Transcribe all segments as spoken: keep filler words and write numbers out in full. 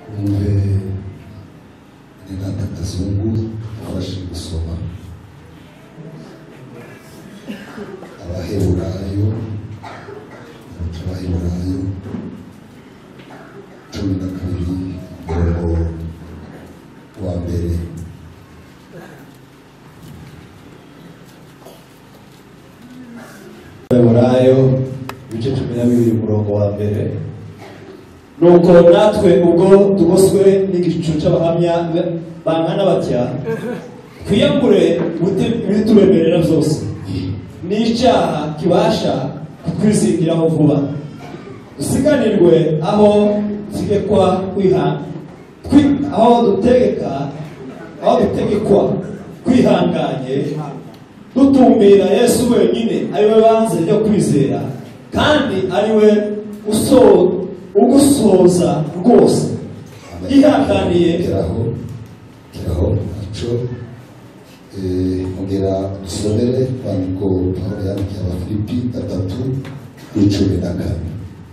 umve Renata Kazungu ufashe gusoma Abaheburayo Abaheburayo cumi na kabiri umurongo wa mbere. Abaheburayo ibice cumi na bibiri umurongo wa mbere. Nuko natwe ubwo tugoswe n'igicu cy'abahamya bangana batya twiyambure ibituremerera byose n'icyaha kibasha kutwizingiraho vuba, dusiganirwe aho tugekwa kwihana aho dutegeka aho dutegekwa kwihanganye dutumbira Yesu wenyine ariwe banze ryo kwizera kandi ariwe uso ugusoza rwose yihanganiye kiraho kiraho aco eh ongera dusomere kwandiko Pawulo yandikiye Abafilipi gatatu icumi na kane.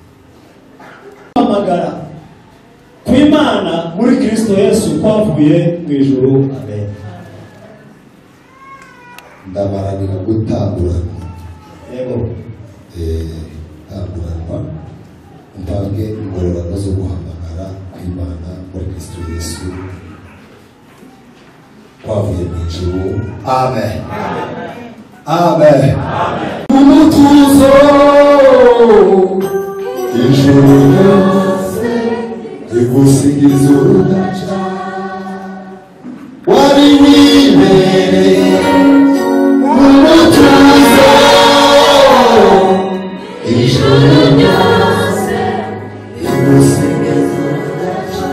Amagara kw'Imana muri Kristo Yesu kwavuye mu ijuru. Amen. Ndabaranira gutangurana yego eh tanguranwa mpange ingororano zo guhamagara kw'Imana muri Kristo Yesu kwavuye mu ijuru. Amen. Amen. Umutuzo ijuru ryose rigusigiza urudaca wari wibereye umutuzo ijuru ryose rigusigiza urudaca.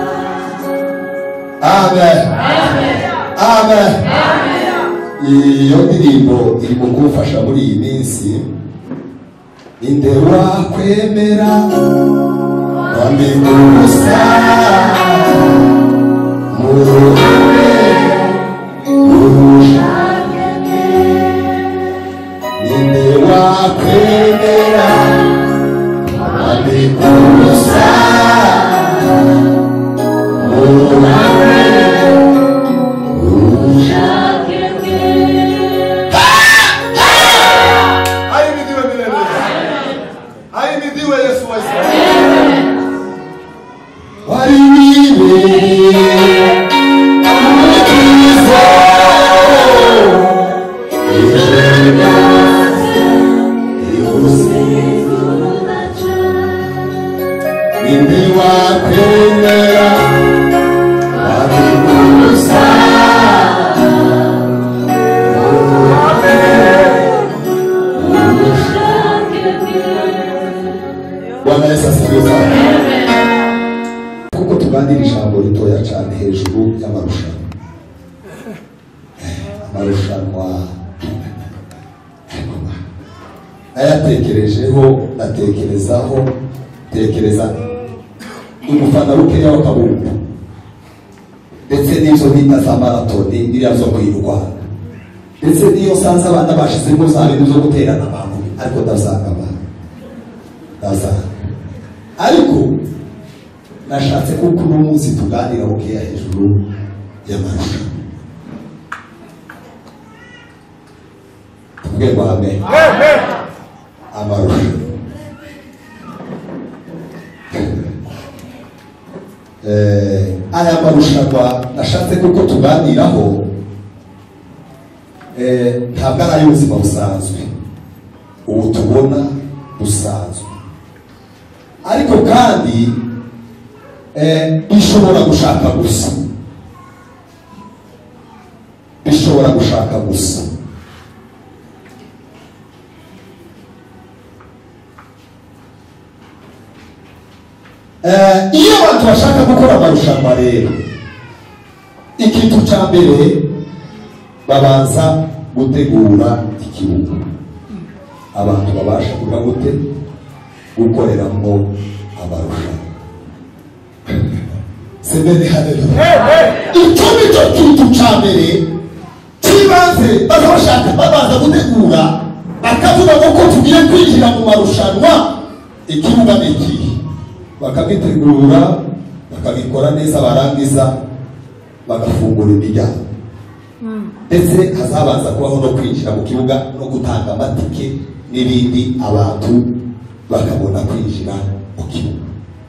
Amen. Amen. Iyo ndirimbo iri mu kumfasha muri iyi minsi. Inde wakwemera wamigusa murume urushake. Inde wakwemera wamigusa murume kuko tuganira ijambo ritoya cyane hejuru y'amarushanwa. Amarushanwa ayatekerejeho natekerezaho tekereza umufana rukeya w'akabumbu ndetse n'izo bita za maratoni n'iriya zo kwirwana ndetse n'iyo sanze abana bashizemo za bintu zo guterana abantu ariko ndasanga abantu ndasanga ariko nashatse kuko uno munsi tuganira bukeya hejuru y'amarushanwa. tuvuge ngo amen. Amarushanwa eh aya marushanwa nashatse kuko tuganiraho eh ntabwo ari ay'ubuzima busanzwe ubu tubona busanzwe, ariko kandi eh bishobora gushaka gusa bishobora gushaka gusa eh iyo abantu bashaka gukora amarushanwa rero ikintu cya mbere babanza gutegura ikibuga abantu babasha kuba gute gukoreramo amarushanwa. Sebene haleluya. Icyo nicyo kintu cya mbere kibanze bazabashaka babanza gutegura bakavuga ko tugiye kwinjira mu marushanwa. Ikibuga ni ikihe bakagitegura bakabikora neza, barangiza bagafungura imiryango. Ndetse hazabanza kubaho no kwinjira mu kibuga no gutanga amatike n'ibindi, abantu bakabona kwinjira mu kibuga.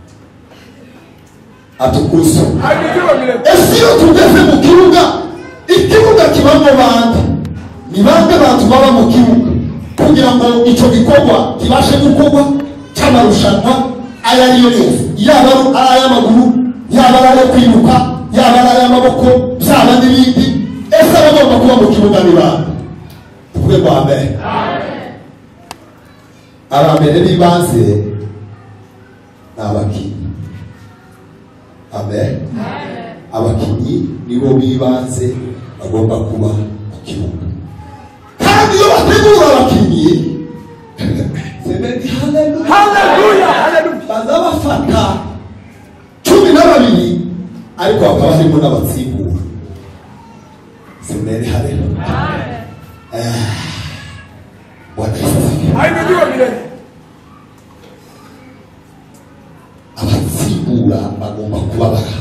Atukuzo ese iyo tugeze mu kibuga, ikibuga kibamo bande, ni bande bantu baba mu kibuga kugira ngo icyo gikorwa kibashe gukorwa cy'amarushanwa aya ariyo yose, yaba ari ay'amaguru, yaba ari ayo kwiruka, yaba ari ay'amaboko, byaba n'ibindi. Ese abagomba kuba mu kibuga ni bande? Tuvuge kwa mbere. Abambere b'ibanze ni abakinnyi. Amen. Abakinnyi nibo b'ibanze bagomba kuba mu kibuga. Kandi iyo bategura abakinnyi, haleluya, baza bafata cumi na babiri, ariko hakaba harimo n'abatsimbura. Semeni haleluya. Bwana Yesu asifiwe. Abatsimbura bagomba kuba bara.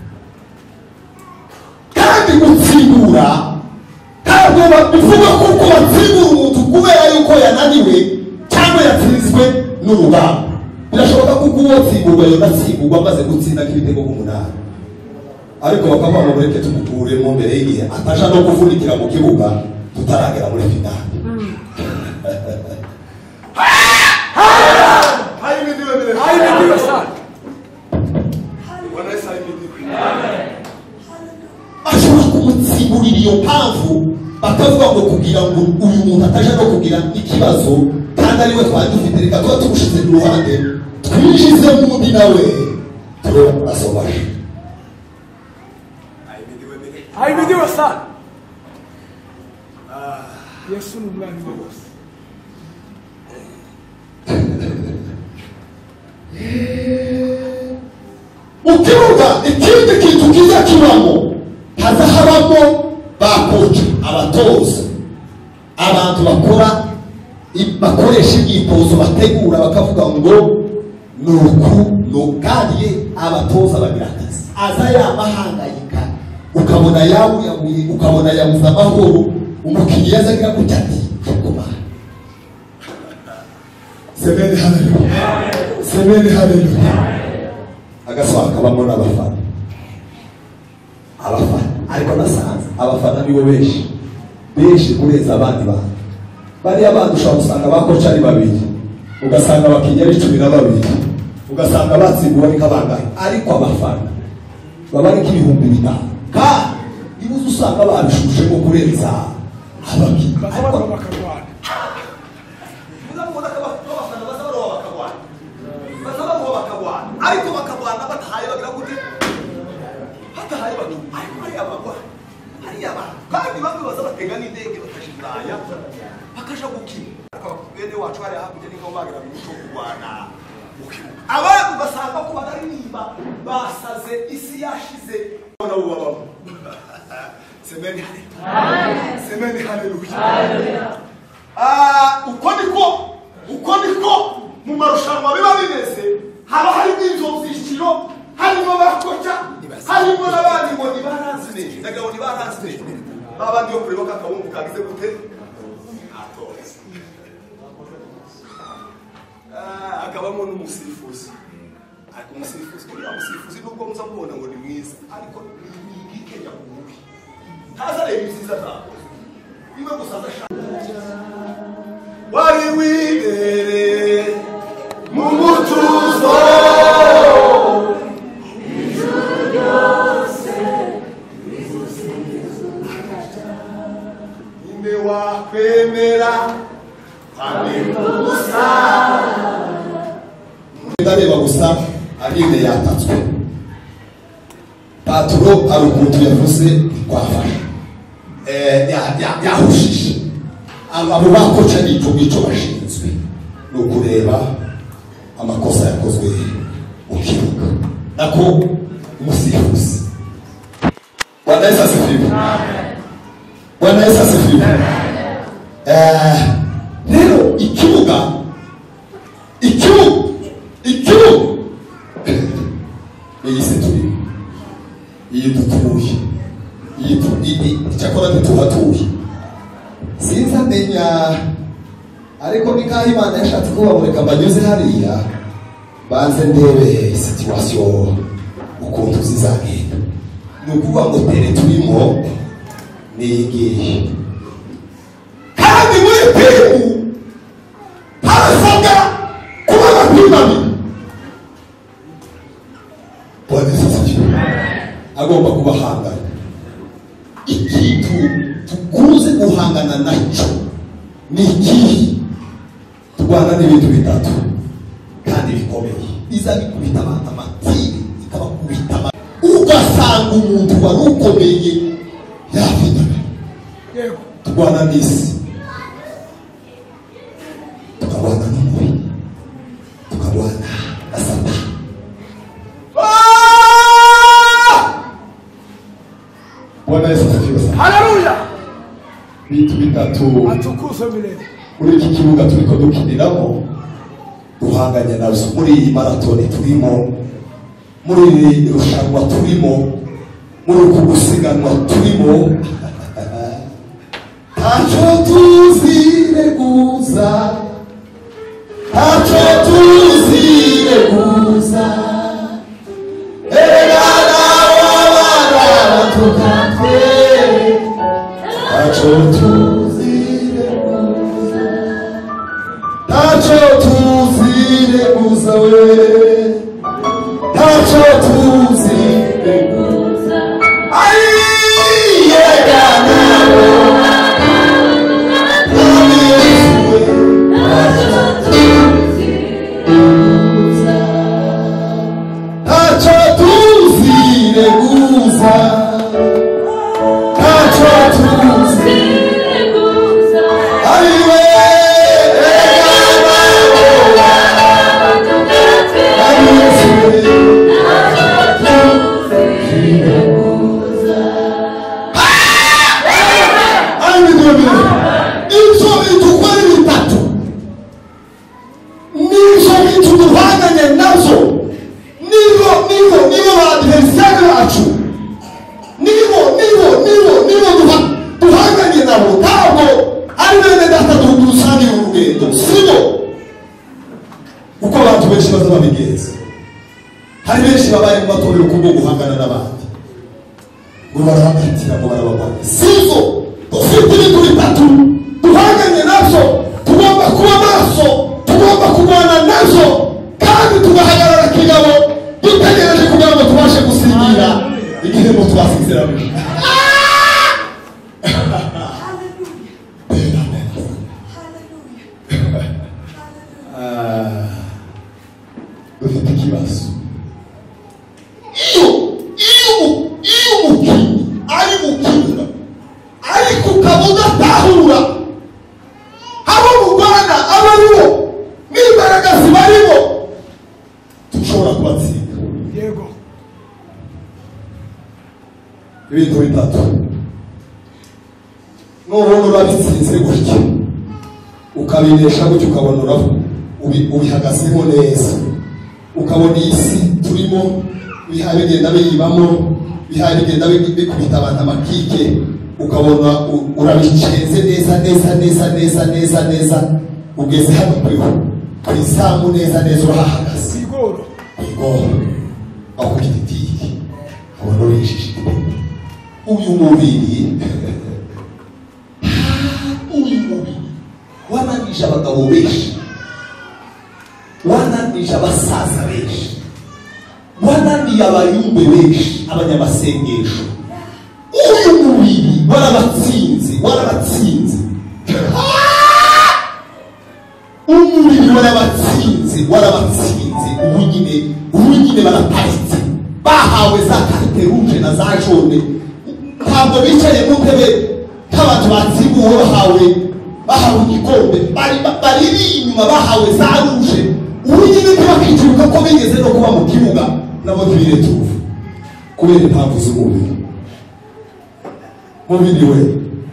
Kandi gutsimbura ntabwo bivuga kuko batsimbura umuntu kubera yuko yananiwe cyangwa yatsinzwe n'urugamba. Birashoboka kuko uwo tsimburwa yonatsimburwa amaze gutsinda k'ibitego umunani, ariko bakavuga ngo mureke tumukuremo mbere y'igihe ataja no kuvunikira mu kibuga tutaragera muri finale. Ashobora kumutsimburira iyo mpamvu bakavuga ngo kugira ngo uyu muntu ataja no kugira ikibazo kandi ariwe twari dufite, reka tuba tumushize ku ruhande twinjize mundi nawe tureba asobaje. Ahimidiwe sana. Ah, Yesu ni umwami wose. Ukiruka ikindi kintu kiza kibamo, haza habamo bakoca, abatoza, abantu bakora bakoresha imyitozo, bategura bakavuga ngo nuku nugariye. Abatoza bagira akazi, aza yamahangayika, ukabona yabuyabuye, ukabona yabuze amahoro, umukinnyi yazagira gutya ati koma. Semeni haleluya, semeni haleluya. Agasohoka kabamo n'abafana, abafana ariko nasanze abafana nibo benshi benshi kureza abandi bantu. Bariya bantu ushobora gusanga bakoca ari babiri, ugasanga abakinnyi ari cumi na babiri, ugasanga batsimbura ni kabangahe, ariko abafana baba ari k'ibihumbi bitanu. Kandi nibuze usanga babishushe ngo kurenza abakinnyi. Bazabaro bakarwana. Muzabona ko abafana bazabaro bakarwana. Bazabaro bakarwana. Ariko bakarwana batahaye bagira gute? Hatahaye batu. Ariko ari abagwa. Ari abantu. Kandi bamwe bazabatega n'indege bakashindaya. Bakaja gukina. Bene wacu ari hakurya n'ingo bagira bimuco kurwana. Abantu basanga ko bararirimba basaze isi yashize. Bona ubababo. Semeni haleluya. Semeni haleluya. Ah, uko niko uko niko mu marushanwa biba bimeze. Haba hari n'inzo zishiro, harimo bakoca, harimo n'abandi ngo nibaranzwe. Ndagabo nibaranzwe. Abandi yo kureba kakabumbu kagize gute? Atoze. Ah, akabamo n'umusifuzi. Ariko umusifuzi kuri umusifuzi nubwo muzamubona ngo ni mwiza, ariko ni igikenya kububi. Haza reba ibyiza zabo. Iwe gusaza wari wibere mu mutuzo ijuru ryose inde wakwemera kwamikusa ndareba gusa arinde yatatswe. Paturo ari ukuntu yavuze kwafasha eh yahushije abo bakoca n'icyo ngicyo bashinzwe ni ukureba amakosa yakozwe mu kibuga nako umusifuzi. Bwana Yesu asifiwe. Bwana Yesu asifiwe. Eh rero ikibuga ikibuga ikibuga iyi se turi iyi dutuye iyi tubidi cyakora ntituhatuye sinza menya ariko nikaho Imana yashatse ko bamureka mbanyuze hariya banze ndebe situation ukuntu zizagenda nukuvuga ngo tere turimo nigiye kandi muri pimu harasabwa kuba bapimami bwana sisi agomba kuba hangana ikintu tukuze guhangana nacyo ni iki turwana n'ibintu bitatu kandi bikomeye biza bikubita abantu amatiri ikabakubita ugasanga umuntu wari ukomeye yafinana turwana n'isi tukarwana n'umubi tukarwana na Satani. Bwana Yesu asifiwe sana. Haleluya. Vitu bitatu atukuzwe milele muri iki kibuga turiko dukiniramo duhanganye nazo muri iyi maratoni turimo muri iri rushanwa turimo muri uku gusiganwa turimo ntacyo tuzireguza ntacyo tuzireguza erega nawe abana tukatwe ntacyo tuzireguza ntacyo tuzireguza we ntacyo tuzireguza ayiyega nawe ntacyo tuzireguza ntacyo tuzireguza ayiwe hari benshi babaye mu matorero kubwo guhangana n'abandi ngo barabagatira ngo barababana sizo dufite ibintu bitatu duhanganye navyo tugomba kuba maso tugomba kurwana navyo kandi tugahagarara kigabo dutegereje kugira ngo tubashe gusingira igihembo twasezeranye. dufite ikibazo iyo iyo iyo umukinnyi ari gukinira ariko ukaba udatahura abo mu Rwanda abo aribo n'imbaraga zibarimo dushobora kubatsinda. yego ibintu bitatu n'ubona urabitsinze gutya ukabinesha gutya ukabona uravu ubihagazeho neza ukabona isi turimo bihaye bigenda biyibamo bihaye bigenda bikubita abantu amakike ukabona urabicenze neza neza neza neza neza neza ugeze hano kwiho kwisamu neza neza urahagaze igoro igoro aho kititiki abona urishije uyu mubiri uyu mubiri wananije abagabo benshi wananije abasaza benshi wananiye abayumbe benshi abanyamasengesho uyu mubiri warabatsinze warabatsinze umubiri warabatsinze warabatsinze ubu nyine ubu nyine baraparitse bahawe za karite ruje na za jone ntabwo bicaye mu ntebe nk'abantu batsimbuwe bahawe bahawe igikombe bari bari inyuma bahawe za ruje ubu nyine ntibakicuruka ko bigeze no kuba mu kibuga nabo ntibire tuvu kubera impamvu z'umubiri. Mubiri we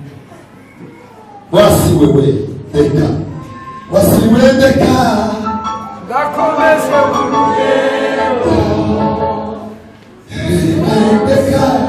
wasiwe we deka wasiwe deka ndakomeze mu rugendo deka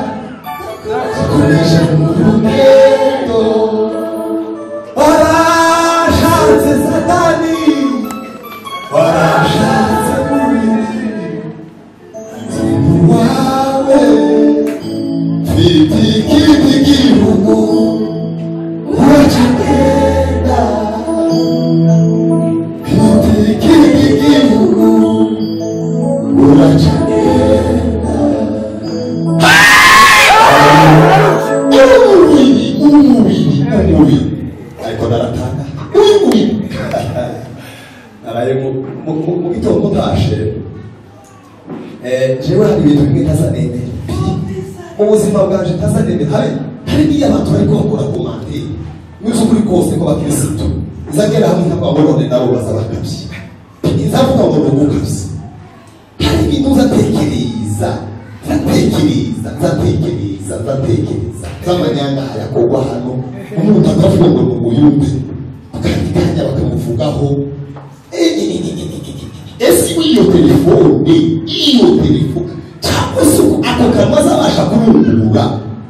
eh jewe hari ibintu bimwe ntazanemera mu buzima bwanje ntazanemera hari hari niyo abantu bari gukora komande n'uzo kuri kose ko bakirisitu izagera hamwe nk'ababone nabo bazabakabye izavuga ngo n'ubukabye hari ibintu uzatekereza zatekereza zatekereza zatekereza z'amanyanga yakogwa hano umuntu akavuga ngo n'umuyumbe bakandikanya bakamuvugaho ese iyo telefone iyo telefone cyangwa se ako kanwa azabasha kurungura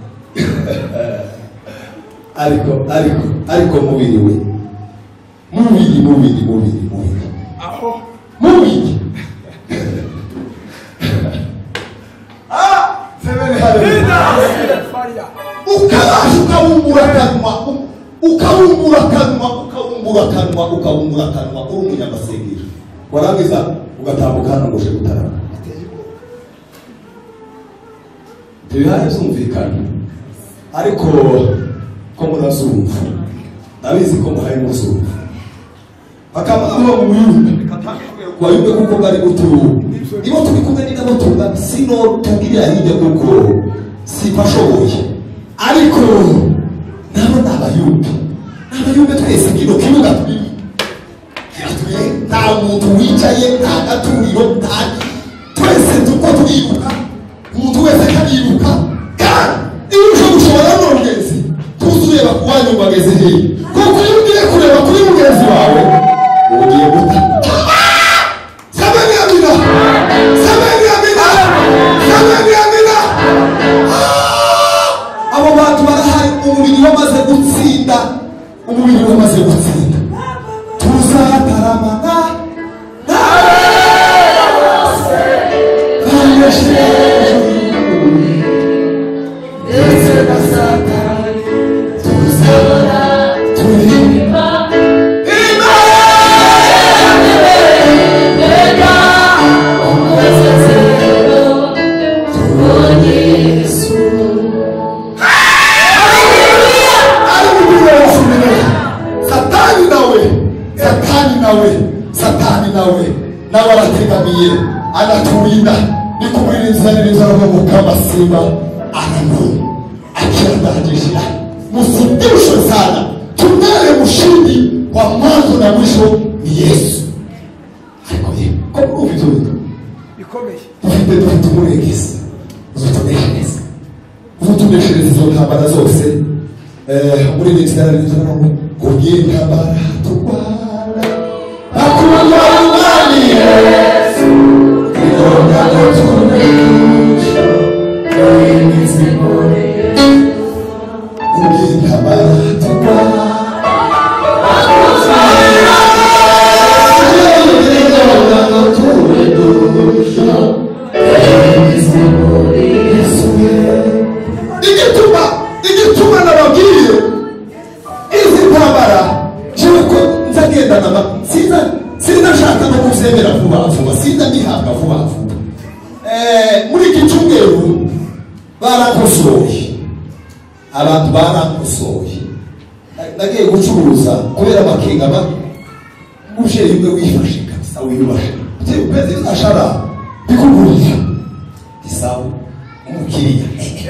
ariko ariko ariko mubiri we mubiri mubiri mubiri mubiri aho mubiri ah severe Maria ukabasha ukabumbura kanwa ukabumbura kanwa ukabumbura kanwa ukabumbura kanwa uri umunyamasengesho warangiza ugatambukana ngo uje gutarama tubihari zumvikana ariko ko murazumva nabizi ko muhaye muzumva bakaba abo mu yumbi wayumbe kuko bari guturu nibo turi kumwe n'abo tuba sino tubwira hirya kuko sipashoboye ariko nabo nabayumbi nabayumbe twese kino kibuga turi nta muntu wicaye nta gaturiro nta twese tuko turibuka umuntu wese karibuka kandi iyo uje gushobora n'umugenzi tuzureba ku wanyu bageze hehe kuko iyo ugiye kureba kuri mugenzi wawe ugiye guta sabani amina sabani amina sabani amina abo bantu barahari umubiri wamaze gutsinda umubiri wamaze gutsinda tuzataramana anatulinda ni kumweleza nilizo Mungu kama simba ananuru akiandajishia msitishwe sana tunaye mshindi wa mwanzo na mwisho ni Yesu alikoje kwa uvizuri bikomeye dufite dufite umurengezi uzutuneshereza uzutuneshereza izo ntambara zose eh muri n'itara n'itara ngo kugiye ntambara turwana akunda umwami Yesu sinashaka no kuzemera vuba vuba sinda nihabwa vuba vuba eh muri iki cyumweru barakosoye abantu barakosoye nagiye gucuruza kubera amakenga ba muje yimwe wifashe kabisa wiyubashe ute upeze ashara bikugurira isabu umukiriya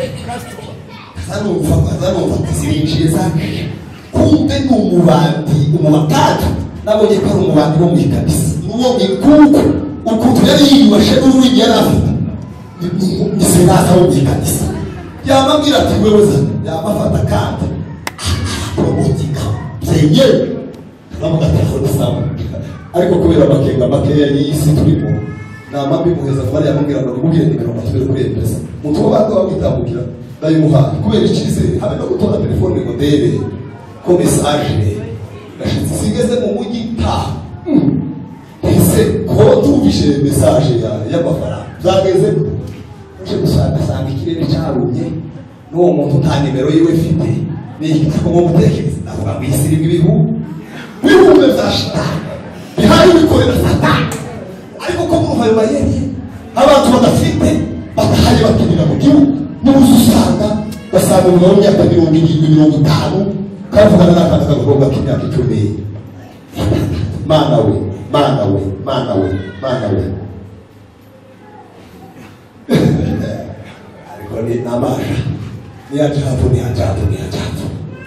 kazano ufaka kazano ufaka sirinjiye zake kumbe n'umubandi umubatatu nabonye ko ari umubandi wo mu kabisa n'ubonye kuko ukuntu yari yiyubashe n'urugi yari afite ni senata wo mu kabisa yamabwira ati wewe za yamafata kandi promotika zenye namuga telefone sawa ariko kubera amakenga makeya y'isi turimo namabi muheza bari yamubwira ngo nimubwire nimero batubere kuri empresa mutu bado bamwitambukira ndayimuhaye kubera ikizere habe no gutora telefone ngo debe ko message gashitsi sigeze mu mujyi ta ese ko tubishe message ya y'amafaranga zageze uje gusanga sanga ikirere cyarumye n'uwo muntu nta nimero yiwe mfite ni ko mutekereza ndavuga bisiri ibihu bihumbe zashita bihaye bikorera satani ariko ko mu hayo bayeri abantu badafite batahaye bakinira mu gihugu n'ubuzu usanga basanga mu myaka mirongo irindwi mirongo itanu kavugana n'akana kagomba k'imyaka icumi mana we mana we mana we mana we ni namasha ni ajabu ni ajabu ni ajabu.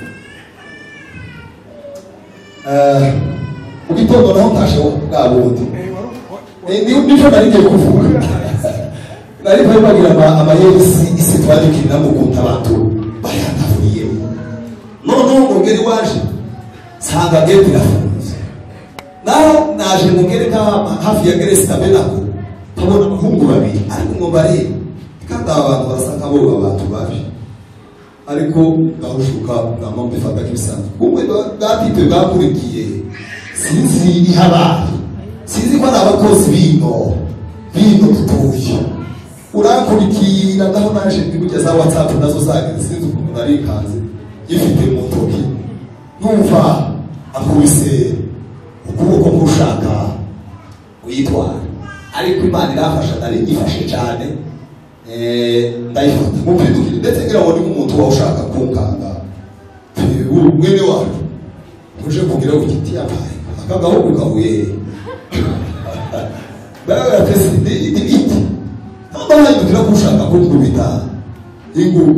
Eh ugitondo naho ntashe bwa bundi ni ndicho narigiye kuvuga nari bagira ama amayesi isi twandikira mu kunta abantu bayatavuriye none umugeri waje sanga gate irafunze naho naje mugere ka hafi ya Grace Tabernacle tabona abahungu babiri ariko ngo bare kandi abantu barasaka bo abantu baje ariko ndahushuka namwe mfata kibisanzwe kumwe gatite bwakurikiye sinzi ihaba sinzi ko abakozi bino bino tutuye urakurikira ndaho naje kugeza WhatsApp nazo zage sinzi ukuntu nari kanze gifite mu ntoki numva akubise ukuboko nk'ushaka uyitwara ariko Imana irafasha nari gifashe cyane eh ndayifata mu kwidukira ndetse ngira ngo ni umuntu wa ushaka kunkanga mwene wacu uje kugira ngo giti yabaye akagaho kugahuye bara pesi ndi ndi ntabwo yidukira kushaka kunkubita ingubu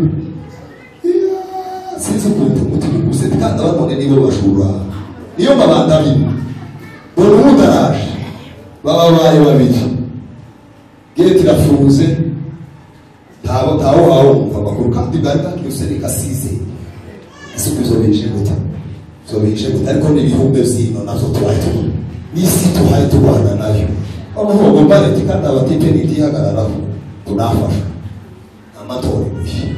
sinzi ukuntu umutima uguse kandi abone nibo bashura niyo mabanda bino buri umudaraje baba baye babiri gate irafunze tabo tawo aho umva makuru kandi gata cyusereka size isubizo beje guta so beje guta ariko n'ibihumbe zino nazo twaye tu nisi twaye tubana nayo aho ngo mbare tikanda abatipe nitihagararaho tunafasha amatori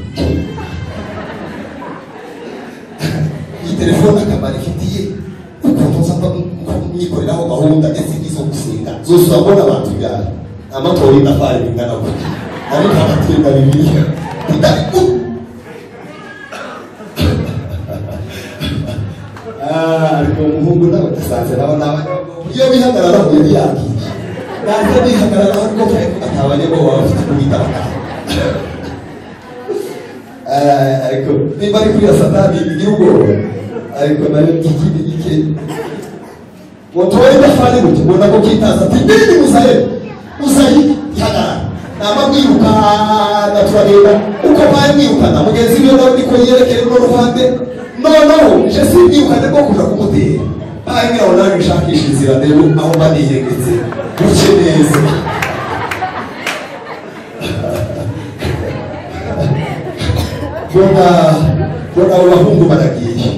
telefone akamara ifitiye ukuntu nsaba nyikoreraho gahunda ndetse n'izo gusenga zose urabona abantu byari amatori n'afari bingana gutya ariko amatsinda bibiri ndariku ariko umuhungu nawe tasanze nabo n'abanyabwo iyo bihagarara mu yari yagiye naze bihagarara ariko atabanyabwo baba bafite kubita ariko niba ari kuri satani igihugu ariko nayo kikindi gike wotoye ndafari gute ubona ko kitaza tindini musaye musaye yagara namabwiruka naturagenda uko baye mwirukana mugenzi we nawe niko yerekere no ruhande no no je sibyukane ko kuja kumutera baye ngira wona bishakisha inzira rero aho baniyegetse buke neza bona bona abahungu baragiye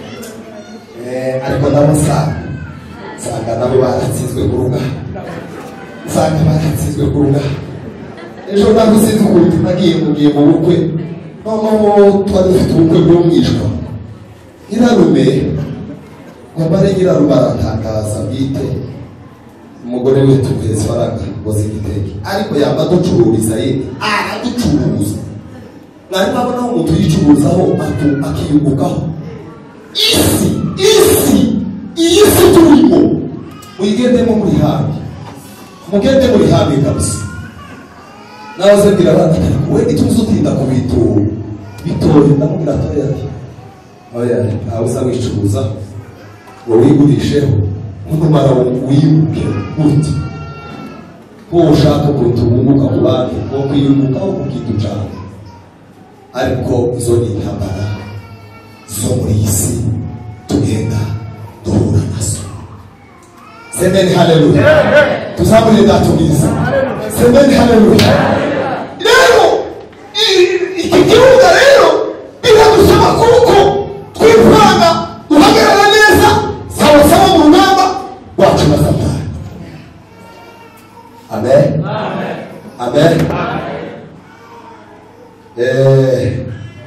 ariko nabo sanga sanga nabo baratsinzwe kuruga sanga baratsinzwe kuruga ejo ntabwo sinzi ukuntu nagiye mugiye mu bukwe noneho twari dufite ubukwe bw'umwishwa nyirarume wambare nyirarume aratangaza bwite umugore we tugeze faraga ngo zigiteke ariko yamba ducururiza ye araducuruza mwari babona umuntu yicuruzaho akiyungukaho isi isi iyi si turimo muyigendemo muri habi mugende muri habi kabisa nawe zebwira abana we ituze utinda ku bintu bitoye ndamubwira atoya ati oya ntawe uza wicuruza ngo wigurisheho nkumara wiyunguke gute ko ushaka ukuntu wunguka ku bandi wo kwiyungukaho ku kintu cyawe ariko izo ni intambara zo muri iyi si tugenda duhura nazo. Semeni haleluya. Tuzamure datumiza. Semeni haleluya. Rero iki kibuga rero biradusaba kuko twivanga duhagarara neza sawa sawa mu rugamba rwacu na Satani. Amen. Amen. Amen. Eh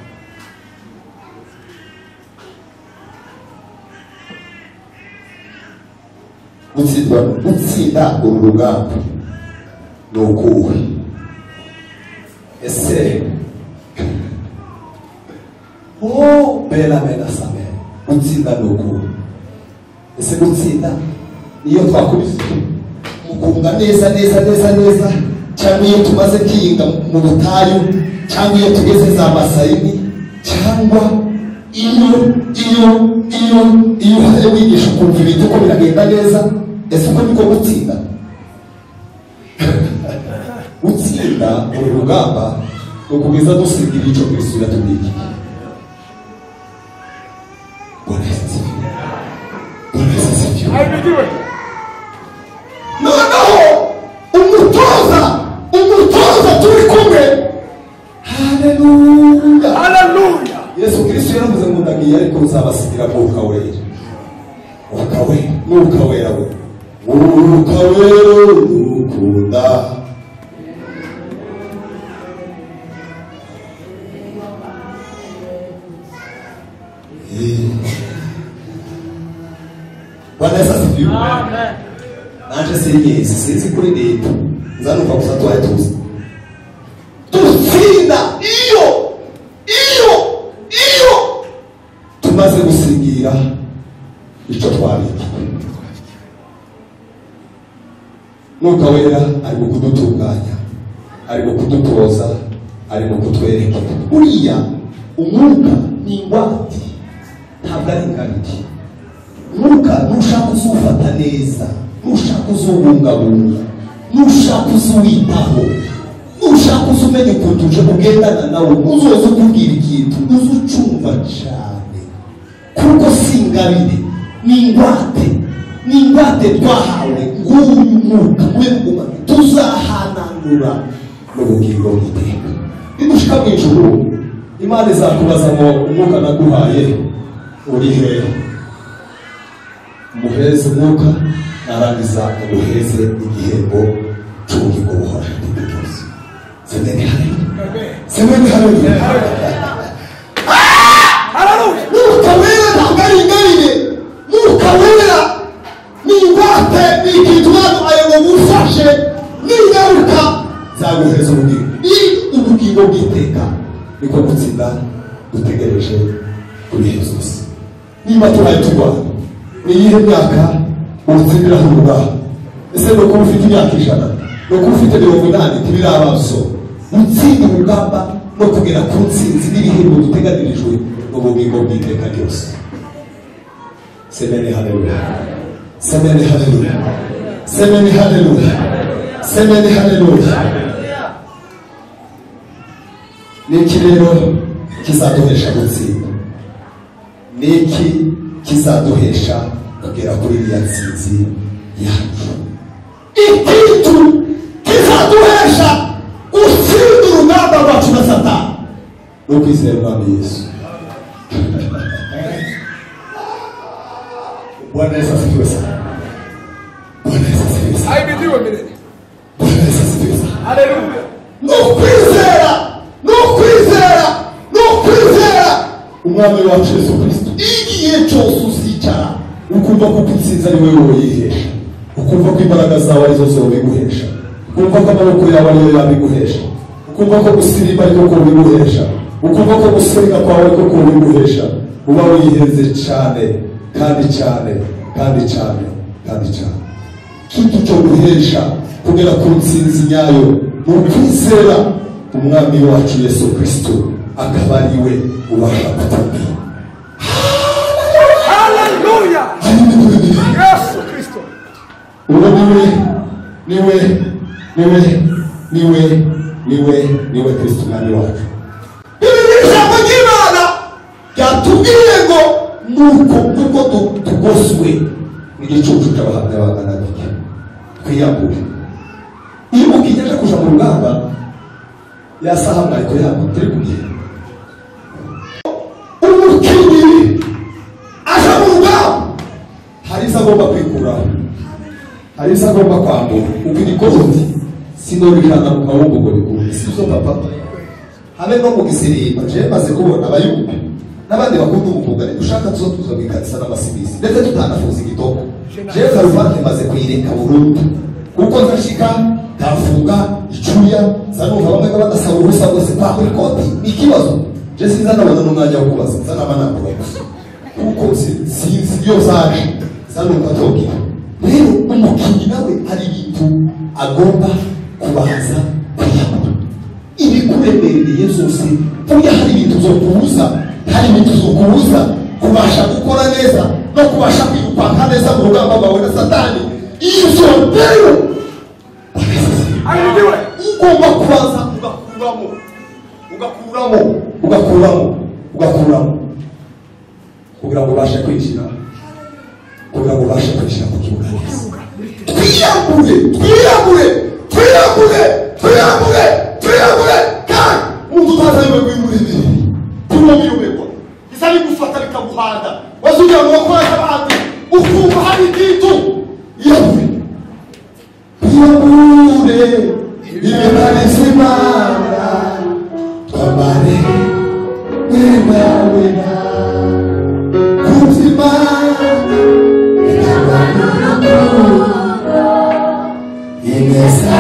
gutsinda gutsinda uru rugamba ni ukuwe ese oh bela bela same gutsinda ni ukuwe ese gutsinda niyo twakubise mukunga neza neza neza neza cyangwa iyo tumaze kwiyinga mu butayu cyangwa iyo tugeze za Masayini cyangwa iyo iyo iyo iyo hari wigisha ukumva ibintu ko biragenda neza ese uko niko gutsinda gutsinda uru rugamba ukugeza dusigira ico Kristo yatubwiye. Bwana Yesu asifiwe. Bwana Yesu asifiwe. Ahimidiwe. Noneho umutoza umutoza turi kumwe. Haleluya. Haleluya. Yesu Kristo yaravuze ngo ndagiye ariko uzabasigira mwuka wera. Mwuka wera, mwuka wera we. Mwuka wera ukunda. Bwana Yesu asifiwe. Amen. Nanje sinye sinzi kuri leta. Nzanuka gusa tuwaye tuzi. Tuzinda iyo iyo iyo tumaze gusigira ico twabiki. Mwuka wera ari mu kudutunganya, ari mu kudutoza, ari mu kutwereka. Uriya umwuka ni ingwate, ntabwo ari ingabire. Mwuka nushaka uzufata neza, nushaka uzubungabunga, nushaka uzuwitaho, nushaka uzumenya ukuntu uje kugendana nawe, uzoza ukubwira ikintu uzucumva cyane, kuko si ingabire, ni ingwate, ni ingwate twahawe. Nguyu mwuka we nguma tuzahananura n'ubugingo bw'iteka. Nidushika mu ijuru, Imana izakubaza ngo umwuka naguhaye uri hehe? Muheze umwuka narangiza umuheze igihembo cy'ubugingo buhoraho iteka ryose. Semeni haleluya. Semeni haleluya. Haleluya. Mwuka wera ntabwo ari ingabire. Mwuka wera ni ingwate, ni ikintu waduhaye ngo gufashe n'ingaruka zaguheza ubugingo. Ni ubugingo bw'iteka niko gutsinda dutegereje kuri Yesu. Niba tubaye turwana ni iyihe myaka utsindira hano ngaho? Ese ni uko ufite imyaka ijana, ni uko ufite mirongo inani ntibirabazo. Utsinda urugamba no kugera ku ntsinzi n'ibihembo duteganirijwe mu bugingo bw'iteka ryose. Semeni haleluya. Semeni haleluya. Semeni haleluya. Semeni haleluya. Niki rero kizaduhesha gutsinda? Niki kizaduhesha kugera kuri iriya ntsinzi yacu? Ikintu kizaduhesha gutsinda urugamba rwacu na Satani no kwizera Umwami Yesu. Bwana Yesu asifiwe sana. Bwana Yesu asifiwe sana. Ahimidiwe milele. Bwana Yesu asifiwe sana. Haleluya. No kwizera, no kwizera, no kwizera Umwami wacu Yesu Kristo. Igihe cyose uzicara ukumva ko utsinze ari wewe woyihesha, ukumva ko imbaraga zawe arizo zobiguhesha, ukumva ko amaboko yawe ariyo yabiguhesha, ukumva ko gusirimba ariko ko biguhesha, ukumva ko gusenga kwawe ariko ko biguhesha, uba wiheze cyane kandi cyane kandi cyane kandi cyane. Kintu cyo guhesha kugera ku ntsinzi nyayo ni ukwizera Umwami wacu Yesu Kristo, akaba ari we ubasha kutubwira. Haleluya. Yesu Kristo. Uwo niwe niwe niwe niwe niwe niwe Kristo Umwami wacu. Ibi ijambo ry'Imana ryatubwiye ngo nuko kuko tugoswe igicucu cy'abahamya bangana gutya twiyambure. Iyo ukigeje kuja mu rugamba yasaha mwariko yabo turi kugiye umukinnyi aja mu rugamba, hari izo agomba kwikuraho, hari izo agomba kwambura. Uko igikoti sinobikana mu maboko ngo bikure, si byo papa? Habe no mu gisirimba je maze kubona abayumva n'abandi bakunda umukobwa dushaka tuzo tuzo bikanisa n'amasibisi ndetse tutanafuza igitoko. Je karuvati maze kuyireka burundu kuko nzashika ndafunga icuya zanumva bamwe badasaba ubusa bose kwa kuri koti ikibazo. Je sinzanabona n'umwanya wo kubaza, nzanabana kubaza kuko sinzi iyo zaje zanumva togira. Rero umukinnyi nawe hari ibintu agomba kubanza kwiyambura. Ibikuremereye zose burya hari ibintu zo kubuza, hari ibintu zo kubuza kubasha gukora neza no kubasha kwirukanka neza mu rugamba rwawe na Satani. Izo rero Ahimidiwe. ugomba kubanza ugakuramo ugakuramo ugakuramo ugakuramo kugira ngo ubashe kwinjira kugira ngo ubashe kwinjira mu kibuga neza. Twiyambure twiyambure twiyambure twiyambure twiyambure kandi umuntu utazayobe kwimura ibiri turobiyoberwa isa bigufata bikaguhanda wazugira ngo wakoresha abandi ukumva hari ikintu yiyambure twiyambure ibimanitse imana twambare wema wema kubuzima ineza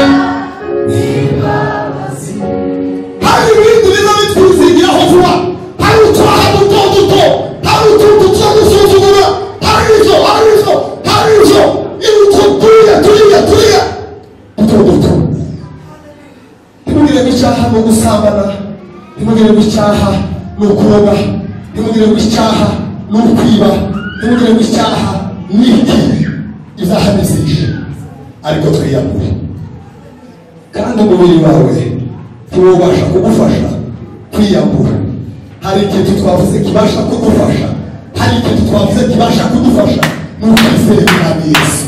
n'imbabazi. Hari ibintu biza bitwizigiraho vuba, hari utwaha duto duto, hari utuntu two gusuzugura, hari izo hari izo hari izo ibuto turiya turiya turiya duto duto. Ntimugire ngo icyaha ni ugusambana, ntimugire ngo icyaha ni ukuroga, ntimugire ngo icyaha ni ukwiba, ntimugire ngo icyaha ni iki izahanizisha. Ariko twiyambure kandi umubiri wawe tuwubasha kugufasha kwiyambura. Hari ikintu twavuze kibasha kudufasha, hari ikintu twavuze kibasha kudufasha ni ukwizera Umwami Yesu.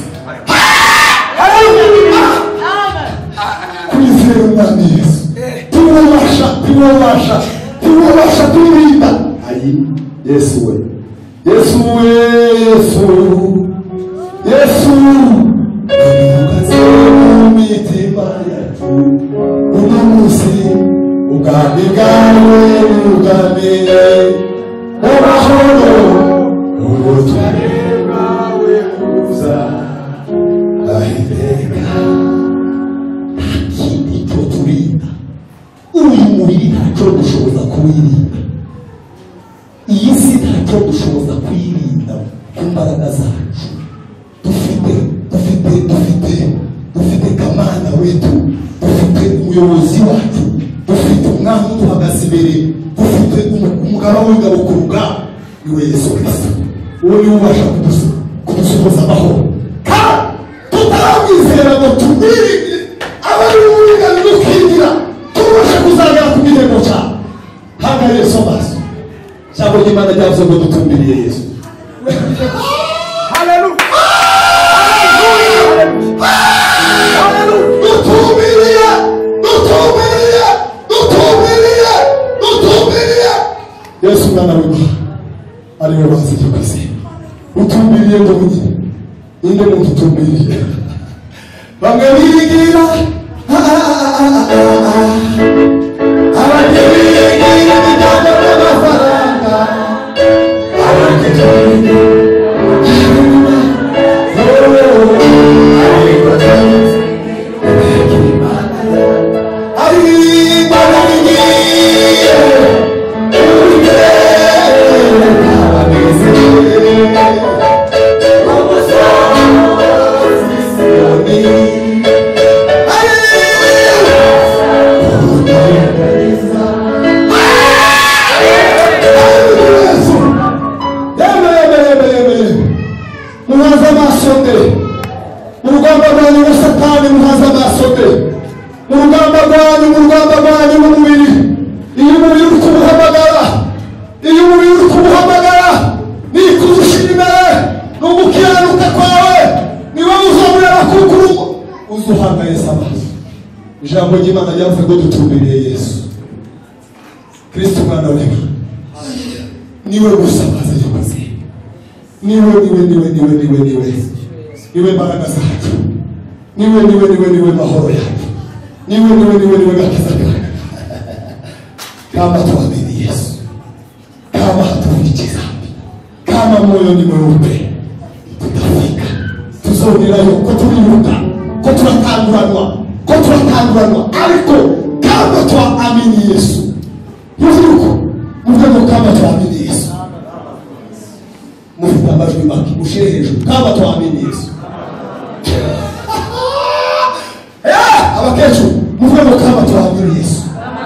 Kwizera Umwami Yesu tuwubasha tuwubasha tuwubasha kwirinda. Ayi Yesu we Yesu we Yesu Yesu imitima yacu uno munsi ubwami bwawe n'ubwami n'amahoro ubutware bwawe kuza ahiteka. Nta kindi cyo turinda, uyu mubiri ntacyo dushoboza kuwirinda, iyi si ntacyo dushoboza kwirinda ku mbaraga zacu. Dufite dufite dufite dufite kamana wetu, dufite umuyobozi wacu, dufite umwami uduhagaze imbere, dufite umugaba w'ingabo ku rugamba niwe Yesu Kristo. Uwo niwe ubasha kudusohoza amahoro kandi tutaramwizera ngo tumwiringire abari mu bigani dukwingira tubashe kuzagera ku gitego cyawe. Hanga Yesu amaso cyangwa Imana ryavuze ngo dutumbiriye Yesu. Hallelujah. Dutumbiriye dutumbiriye dutumbiriye dutumbiriye Yesu mwana w'Imana ariwe wazi cyo kwizera. Utumbiriye ngo nyine inde muntu utumbiriye bamwe bigira abandi bigira ibijyanye n'amafaranga, abandi bigira ijambo ry'Imana ryavuze ngo dutumbiriye Yesu Kristo mwana w'Imana. Niwe gusa maze yakoze, niwe niwe niwe niwe niwe niwe niwe mbaraga zacu, niwe niwe niwe niwe mahoro yacu, niwe niwe niwe niwe gakiza kacu. Kama tuamini Yesu, kama hatufikiza, kama moyo ni mweupe, tutafika tuzongerayo ko turiruka, ko turatanguranwa, ko turatanguranwa. Ariko kama tuamini Yesu yuko muvemo, kama tuamini Yesu mufite amajwi make mushire hejuru, kama tuamini Yesu. Abakecuru muvemo, kama tuamini Yesu.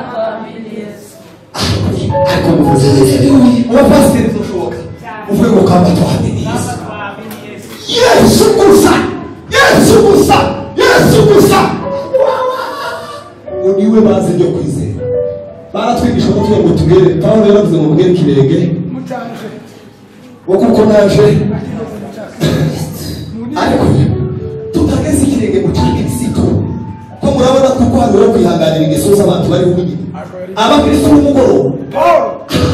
Ariko muvuze abapasiteri dushoboka muvemo, kama tuamini Yesu. Yesu gusa, Yesu gusa, Yesu gusa. Uniwe bazi ryo kwizera, baratwigisha ko tuye ngo tugere Pawulo yaravuze ngo mugere kirenge mutanje wo kuko naje ariko tutageze ikirenge mu cya Kristo ko murabona kuko hano yo kwihanganira ingeso z'abantu bari hugi abakristo n'umugoroba Paul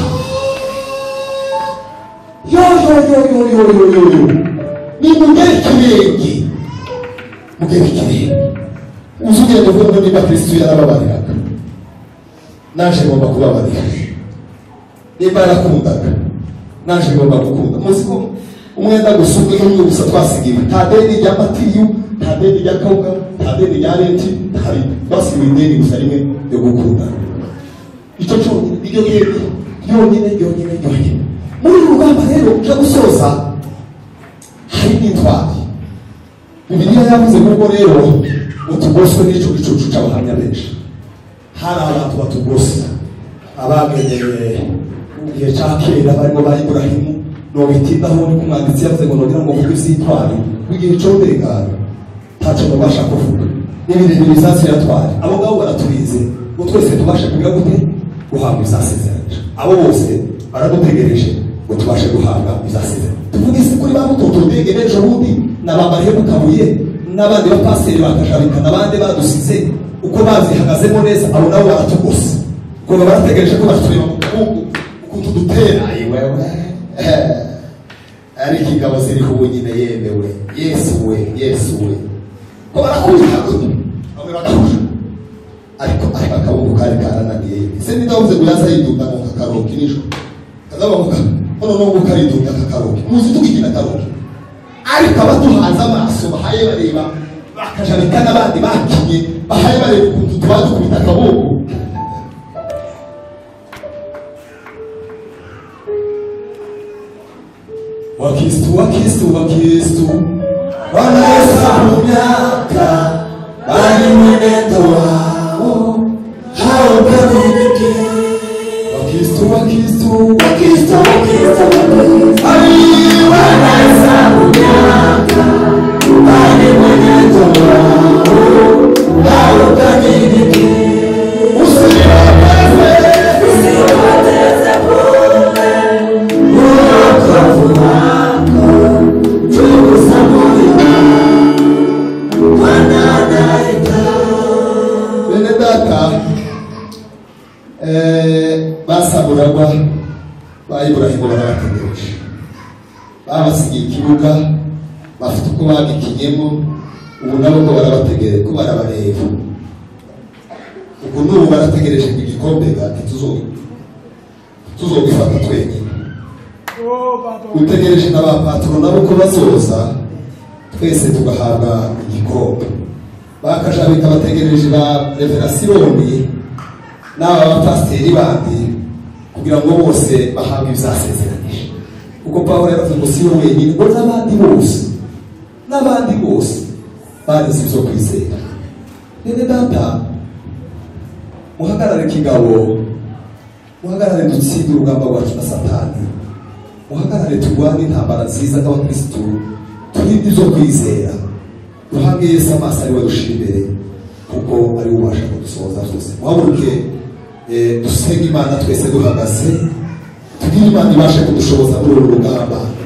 yo yo yo yo yo yo yo yo ni mugere kirenge mugere kirenge uzugende vuga ngo niba Kristo yarababariraga naje ngomba kubabarira niba yarakundaga naje ngomba gukunda muzi ko umwenda gusubwe n'umwe gusa twasigiwe nta deni rya matiyu nta deni rya kawuga nta deni rya leti hari basigiwe ideni gusa rimwe yo gukunda icyo cyonyine iryo yego yonyine yonyine yonyine muri uru rugamba rero cyo gusoza hari n'intwari bibiliya yavuze kuko rero ngo tugoswe n'icyo gicucu cy'abahamya benshi hari abantu batugose abamenyereye mu gihe cya kera barimo ba Iburahimu nobitindaho ni kumwanditsi yavuze ngo nogira ngo kuko izitwari w'igihe cyo ndengana ntacyo mubasha kuvuga n'ibintu bizasiratwari abo ngabo baraturize ngo twese tubashe kugira gute guhabwa izasezeranyije abo bose baradutegereje ngo tubashe guhabwa izasezeranyije tuvuge se kuri ba mutoto ndege n'ejo bundi n'abambariye mu kabuye n'abandi bapasiteri bakashabika n'abandi badusize uko bazihagazemo neza abo nabo baratugose ngo barategereje ko batureba mu kabungu ukuntu dutera yewe ariko ingabo ziriho ubu nyine yemewe yesu we yesu we ko barakubita bamwe bagahusha ariko ariko akabungu kari karananiye ese ntidavuze ngo yaza yidunda mu kakaroki nijoro kazabavuga hano n'ubu karidunda kakaroki muzi tugikina karoki ariko abaduhanze amaso bahaye bareba bakajabika n'abandi bakinye bahaye bareba ukuntu tuba dukubita akabungu Wakristo, Wakristo, Wakristo wanahesabu miaka bali mwenendo wao haubadiliki. Wakristo, Wakristo, Wakristo, Wakristo wanahesabu miaka bali mwenendo wao haubadiliki. Usiwapoteze, usiwapoteze bure wokovu wako, chunguza moyo wanadaika. Bene data, eh, basaburagwa ba Iburahimu barabategereje, babasigiye ikibuga bafite uko bagikinyemo, ubu nabo ko barabategereje ko barabareba. Ubu n'ubu barategereje ku gikombe gati tuzo tuzogifata twenyine. Utegereje n'abapaturo nabo ko bazoza twese tugahabwa igikombe. Bakajabika bategereje ba reverasironi n'aba bapasiteri bandi kugira ngo bose bahabwe ibyasezeranije. Kuko Pawulo yaravuze ngo si we wenyine ngo n'abandi bose n'abandi bose barize ibyo kwizera. Bene data, muhagarare kigabo, muhagarare dutsinde urugamba rwacu na Satani, muhagarare turwane intambara nziza nk'abakristo, turinde ibyo kwizera, duhange Yesu amaso ari we dushira imbere kuko ari we ubasha kudusohoza byose. Muhaguruke dusenge Imana twese duhagaze, tugire Imana ibashe kudushoboza muri uru rugamba.